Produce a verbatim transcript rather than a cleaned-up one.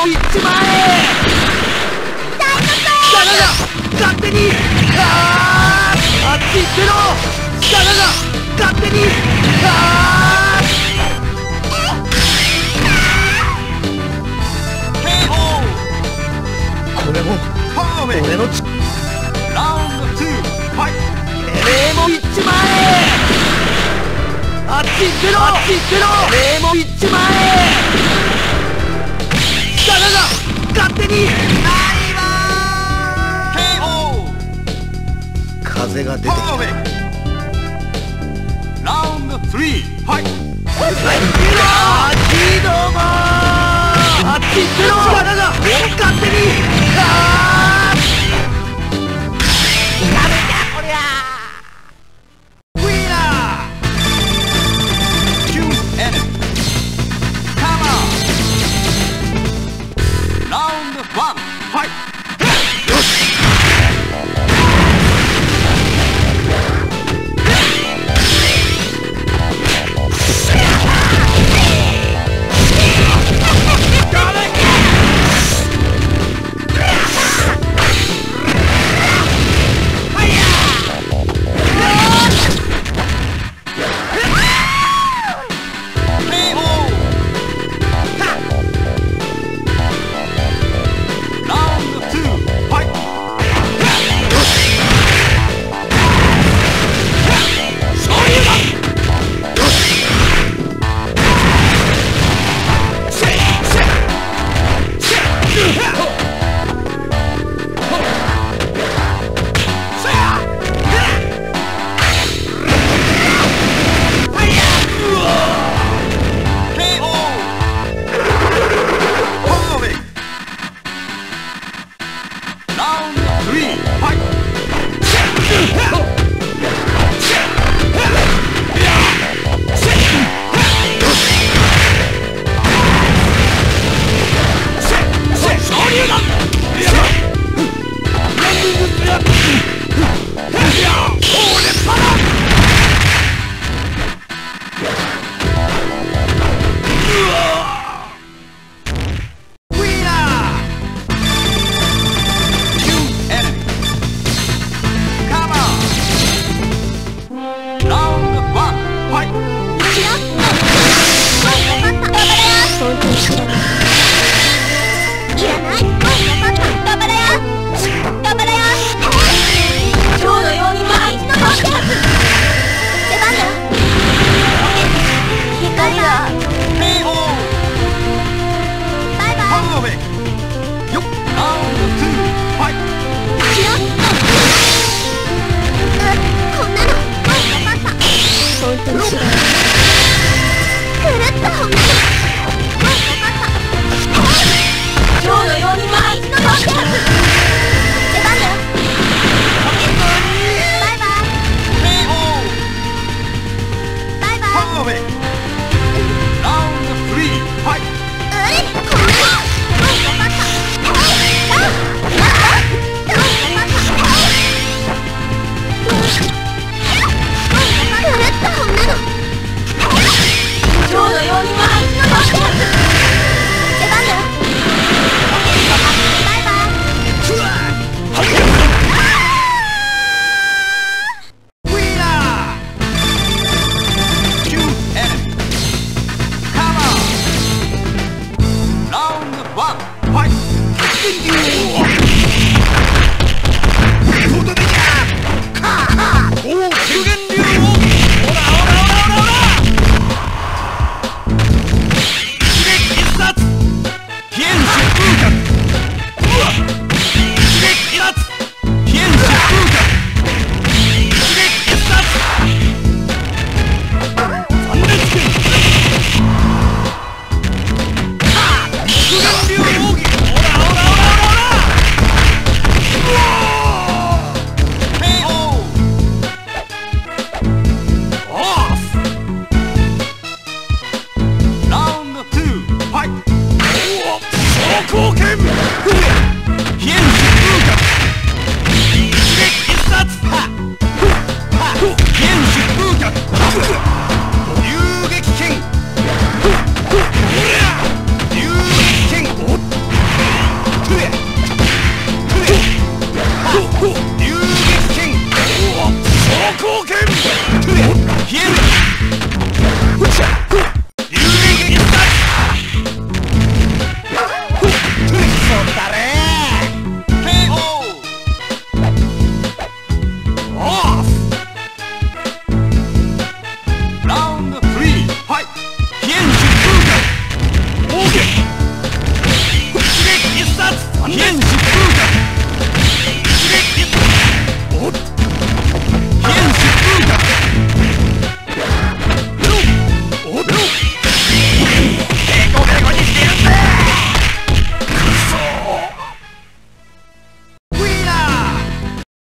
行っちまえ。ダメだ、勝手に。あっち行ってろ。ダメだ、勝手に。あこれも俺のちラウンドツーファイト。てめえも行っちまえ。あっち行ってろ、あっち行ってろ。てめえも行っちまえ。ダメだ、勝手に。風が出てきた。ラウンドスリーファイト。あっちどうも。あっち行ってろ。ダメだ、勝手に。あーダメだこりゃ。ウィナー Choose enemy Come on ラウンドワンファイト。よしファイト。